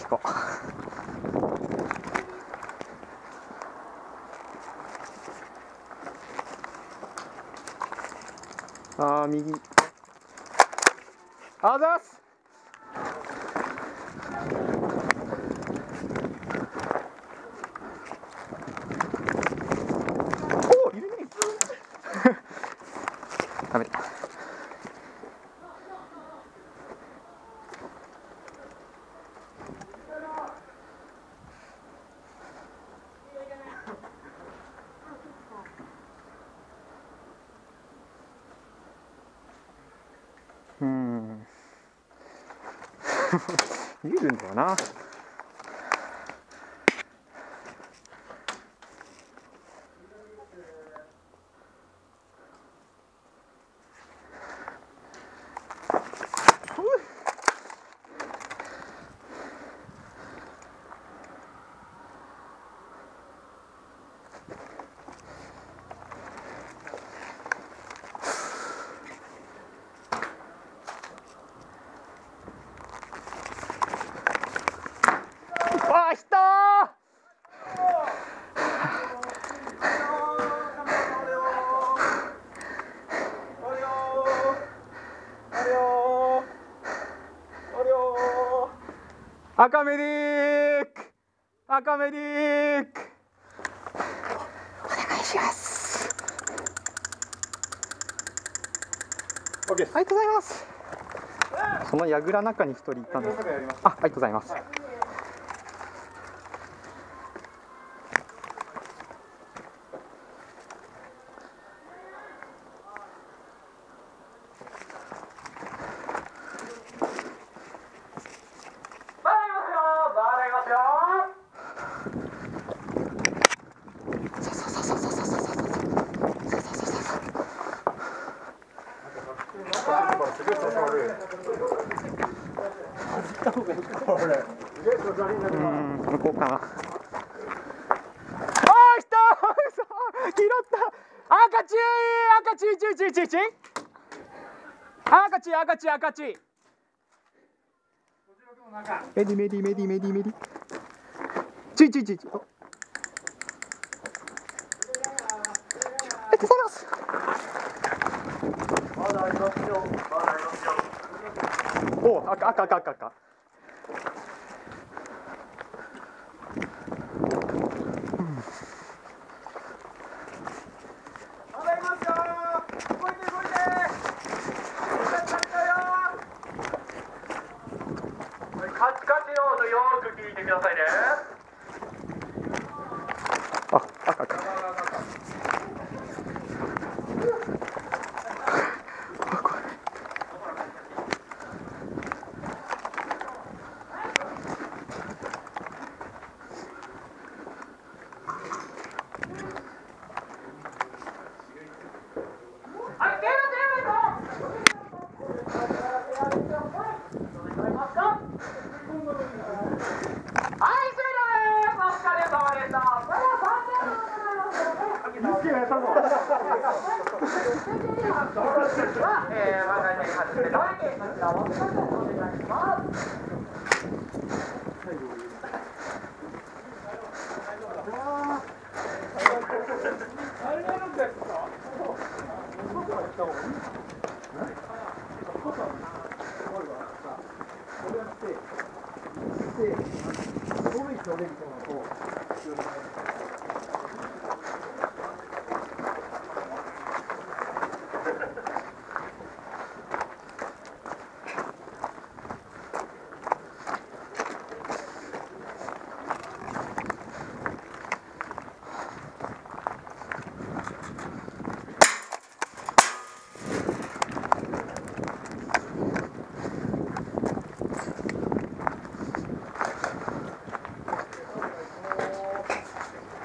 こ。ああ、右。あざっす。おお、いるね。ダメだ。見えるんだよな。あ、来たー。赤メディック、赤メディック、お願いします。ありがとうございます。その櫓中に一人いたんです。ありがとうございます。向こうかな。あー、来たー。拾った。赤チー、赤チー、チーチーチーチー。赤チー、赤チー、赤チー。メディメディメディメディメディ。チーチーチーチー。ありがとうございます。 まだありますよ。まだありますよ。 お、赤赤赤赤赤。 カチカチの音よーく聞いてくださいね。 あ、赤赤。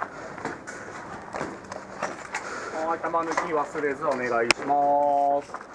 玉抜き忘れずお願いします。